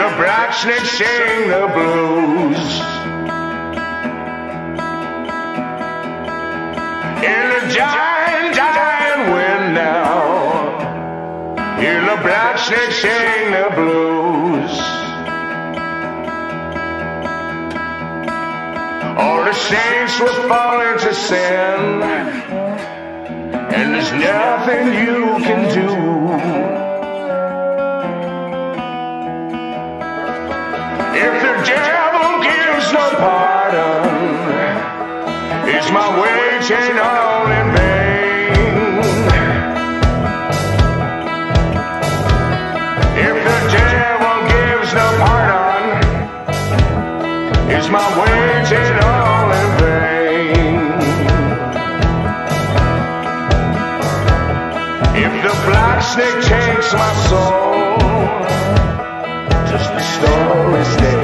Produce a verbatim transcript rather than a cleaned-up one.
the black snake sing the blues. In the giant, giant wind now, hear the black snake sing the blues. All the saints will fall into sin, and there's nothing you can do. If the devil gives no pardon, is my wage ain't all in vain? If the devil gives no pardon, is my wage ain't all in vain? If the black snake takes my soul, just the story stays.